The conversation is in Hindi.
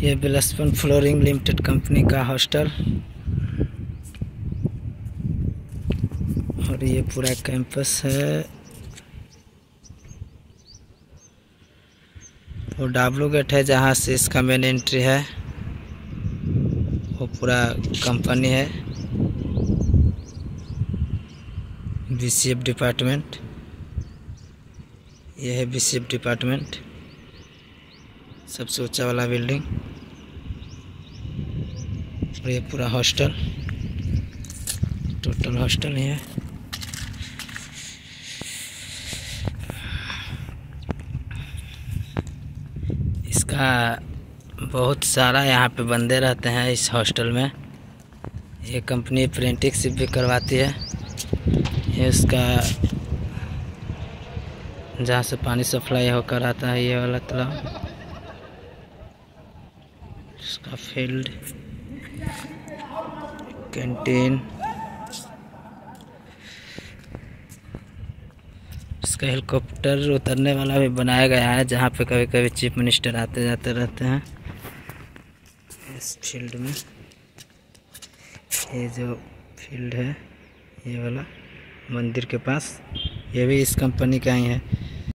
ये बिलस्पन फ्लोरिंग लिमिटेड कंपनी का हॉस्टल और ये पूरा कैंपस है। वो W गेट है जहाँ से इसका मेन एंट्री है। वो पूरा कंपनी है। BCF डिपार्टमेंट, ये है BCF डिपार्टमेंट, सबसे ऊंचा वाला बिल्डिंग। और ये पूरा हॉस्टल, टोटल हॉस्टल ही है। इसका बहुत सारा यहाँ पे बंदे रहते हैं इस हॉस्टल में। ये कंपनी अप्रेंटिसशिप भी करवाती है। ये उसका जहाँ से पानी सप्लाई होकर आता है, ये वाला तालाब, इसका फील्ड, कैंटीन, इसका हेलीकॉप्टर उतरने वाला भी बनाया गया है, जहाँ पे कभी कभी चीफ मिनिस्टर आते जाते रहते हैं इस फील्ड में। ये जो फील्ड है ये वाला मंदिर के पास, ये भी इस कंपनी का ही है।